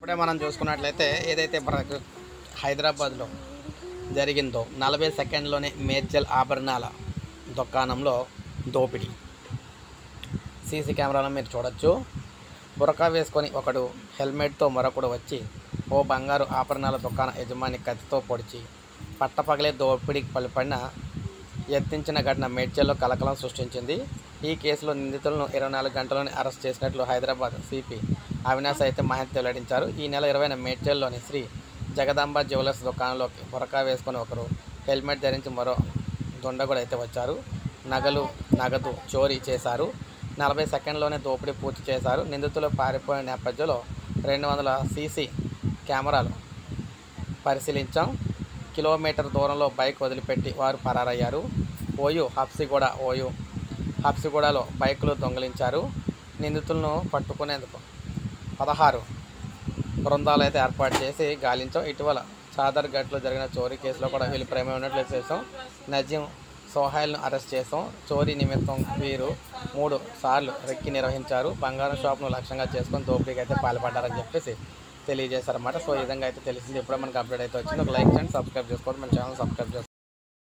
ఇప్పుడే మనం చూసుకున్నట్లయితే ఏదైతే మనకు హైదరాబాద్లో జరిగిందో 40 సెకండ్లోనే మేడ్చల్ ఆభరణాల దుకాణంలో దోపిడీ. సీసీ కెమెరాలో మీరు చూడొచ్చు. బురకా వేసుకొని ఒకడు హెల్మెట్తో మరొకడు వచ్చి ఓ బంగారు ఆభరణాల దుకాణ యజమాని కత్తితో పొడిచి పట్టపగలే దోపిడీకి పాల్పడిన యత్నించిన ఘటన మేడ్చల్లో కలకలం సృష్టించింది. ఈ కేసులో నిందితులను 24 గంటల్లోనే అరెస్ట్ చేసినట్లు హైదరాబాద్ సిపి అవినాష్ అయితే మాహితి వెల్లడించారు. ఈ నెల 20న మేడ్చల్లోని శ్రీ జగదాంబ జ్యువెలర్స్ దుకాణంలోకి బురకా వేసుకొని ఒకరు హెల్మెట్ ధరించి మరో దుండగుడు అయితే వచ్చారు. నగదు చోరీ చేశారు. 40 సెకండ్లోనే దోపిడీ పూర్తి చేశారు. నిందితులు పారిపోయిన నేపథ్యంలో 200 సీసీ కెమెరాలు పరిశీలించాం. కిలోమీటర్ దూరంలో బైక్ వదిలిపెట్టి వారు పరారయ్యారు. హబ్సిగూడలో బైకులు దొంగిలించారు. నిందితులను పట్టుకునేందుకు 16 బృందాలు అయితే ఏర్పాటు చేసి గాలించాం. ఇటీవల చాదర్ఘట్లో జరిగిన చోరీ కేసులో కూడా వీళ్ళు ప్రమేయం ఉన్నట్లు చేసాం. నజీం సోహైల్ను అరెస్ట్ చేసాం. చోరీ నిమిత్తం వీరు 3 సార్లు రెక్కి నిర్వహించారు. బంగారం షాప్ను లక్ష్యంగా చేసుకొని దోపిడీకి అయితే పాల్పడ్డారని చెప్పేసి తెలియజేశారన్నమాట. సో ఈ విధంగా అయితే తెలిసింది. ఇప్పుడే మనకు అప్డేట్ అయితే వచ్చింది. ఒక లైక్ చేయండి, సబ్స్క్రైబ్ చేసుకోండి, మన ఛానల్ సబ్స్క్రైబ్ చేసుకోండి.